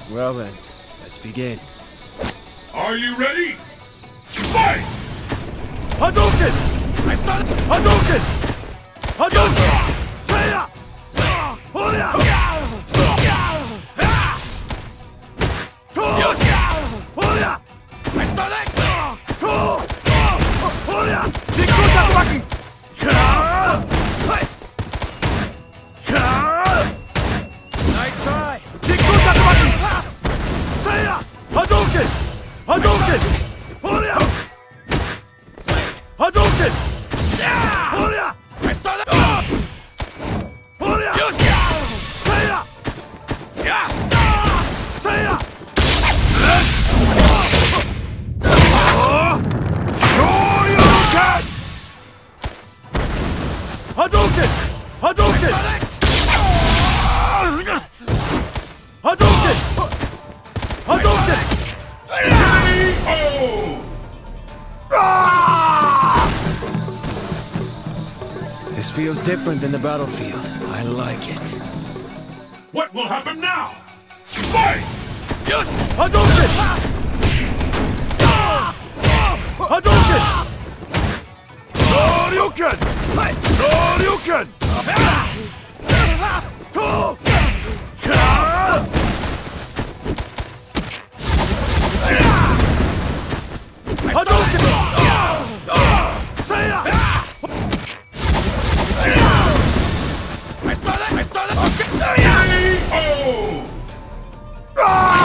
Well then, let's begin. Are you ready? Fight! Hadouken! I saw it! Hadouken! Hadouken! Fire! Hoya! Hoya! I saw that! Hoya! Nice try! Fire! Hadouken! Hadouken! Hoya! Hadouken! Hoya! I saw that! Hoya! Fire! Fire! Hadouken! Hadouken! Hadouken! Hadouken! This feels different than the battlefield. I like it. What will happen now? Fight! Hadouken! Hadouken! Shoryuken! Shoryuken! Hadouken! I saw that! I saw that! Okay.